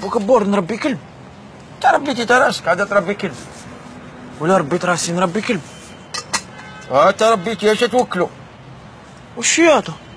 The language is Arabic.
كبور نربي كلب. انت ربيتي تا راسك قاعده تربي كلب. ولا ربيت راسي نربي كلب. انت ربيتي اش توكلوا. وش ياطا؟